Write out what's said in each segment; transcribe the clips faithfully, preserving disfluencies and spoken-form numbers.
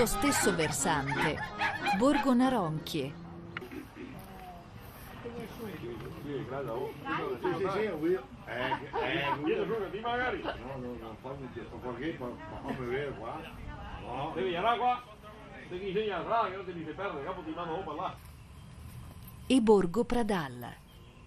Sullo stesso versante, Borgo Naronchie. E Borgo Pradalla.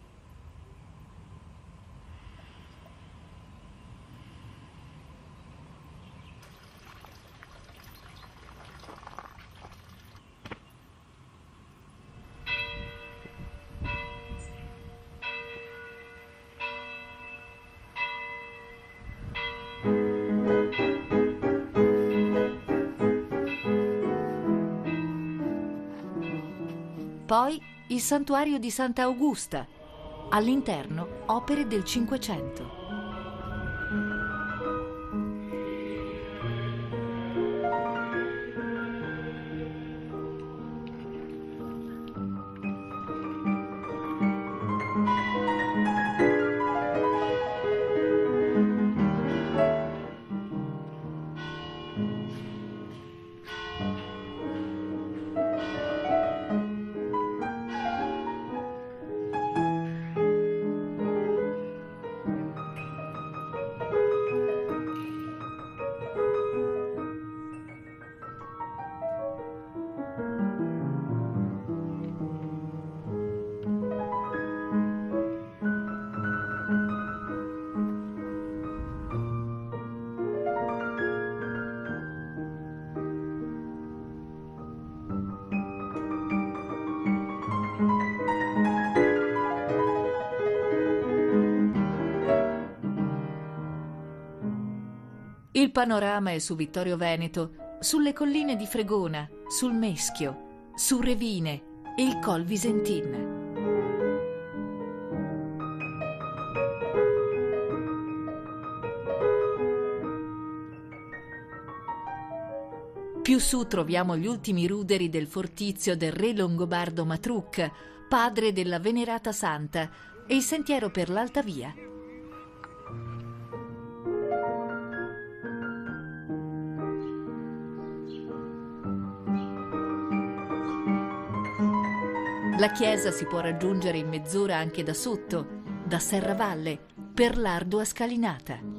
Poi il santuario di Santa Augusta, all'interno opere del Cinquecento. Il panorama è su Vittorio Veneto, sulle colline di Fregona, sul Meschio, su Revine e il Col Visentin. Più su troviamo gli ultimi ruderi del fortizio del re longobardo Matruc, padre della venerata santa, e il sentiero per l'Alta Via. La chiesa si può raggiungere in mezz'ora anche da sotto, da Serravalle, per l'ardua scalinata.